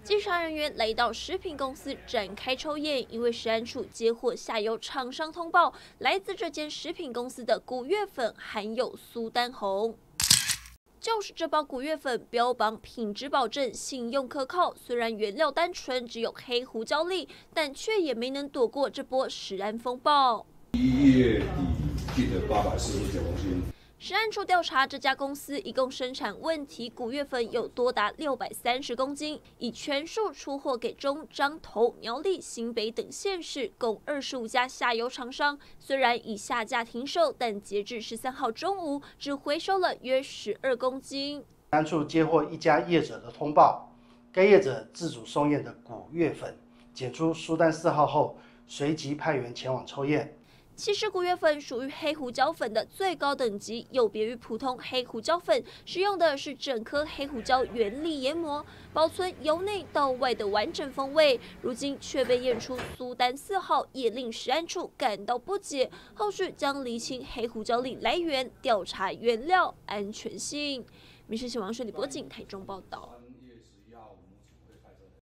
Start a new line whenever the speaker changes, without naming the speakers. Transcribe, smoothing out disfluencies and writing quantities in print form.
稽查人员来到食品公司展开抽验，因为食安处接获下游厂商通报，来自这间食品公司的古月粉含有苏丹红。就是这包古月粉标榜品质保证、信用可靠，虽然原料单纯只有黑胡椒粒，但却也没能躲过这波食安风暴。
1月底进了849公斤。
食安处调查，这家公司一共生产问题古月粉有多达630公斤，已全数出货给中、彰投、苗栗、新北等县市共25家下游厂商。虽然已下架停售，但截至13号中午，只回收了约12公斤。
食安处接获一家业者的通报，该业者自主送验的古月粉检出苏丹4号后，随即派员前往抽验。
其实古月粉属于黑胡椒粉的最高等级，有别于普通黑胡椒粉，使用的是整颗黑胡椒原粒研磨，保存由内到外的完整风味。如今却被验出苏丹4号，也令食安处感到不解。后续将厘清黑胡椒粒来源，调查原料安全性。民视新闻王水李博景台中报道。